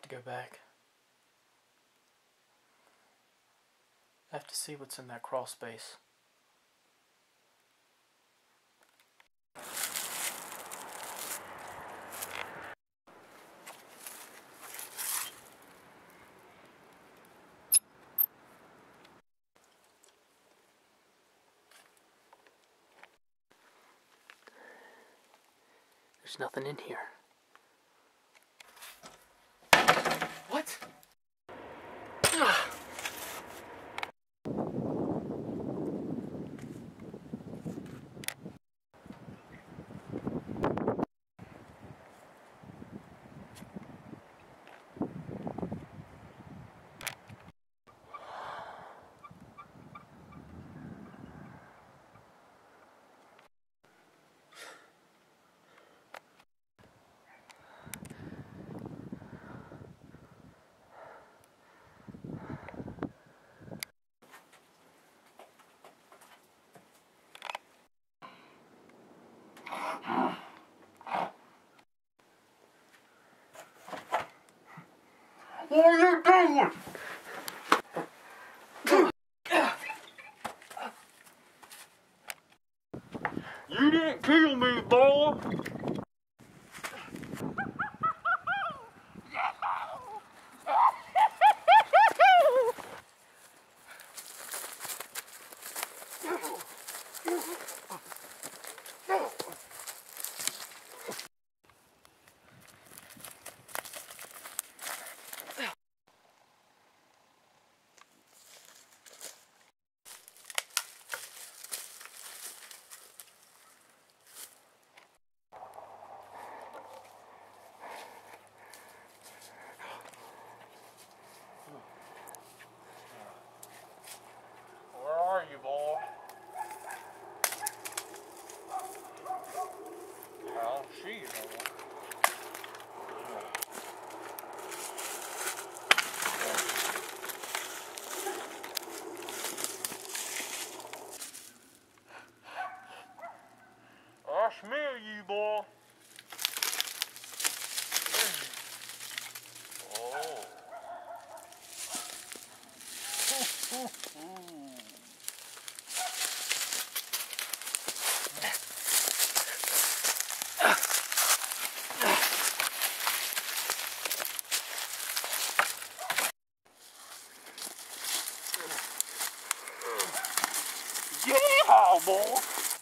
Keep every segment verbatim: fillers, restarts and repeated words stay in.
to go back. I have to see what's in that crawl space. There's nothing in here. What? What are you doing? You didn't kill me, boy. Where are you, boy? I don't see you no more. I smell you, boy. Oh. Yeah, boy.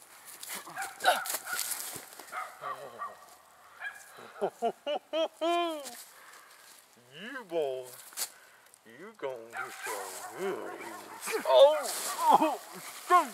You boy, you gonna get some good. Oh, oh, shoot.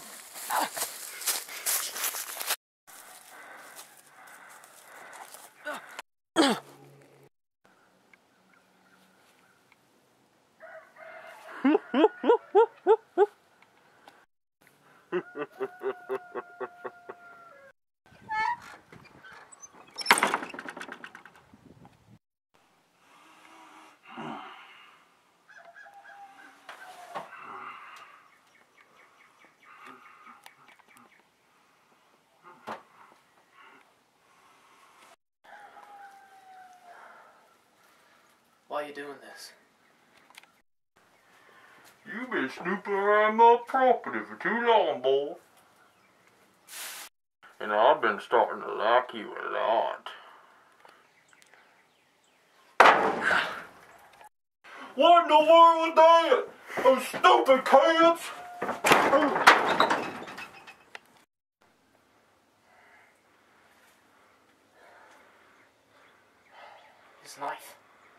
Why are you doing this? You been snooping around my property for too long, boy. And I've been starting to like you a lot. What in the world was that? Those stupid kids! His knife.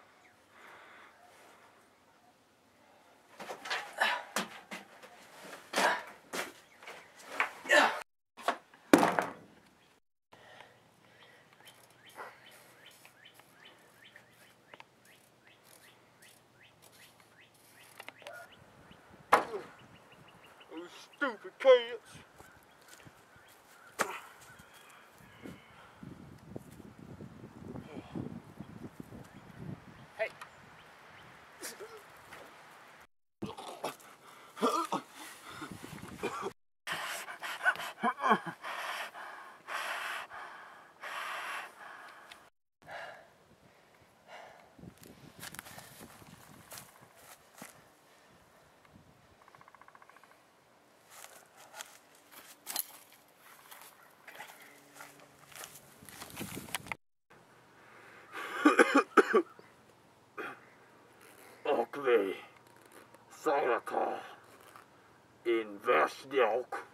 Those stupid kids. Hey. Vestilk.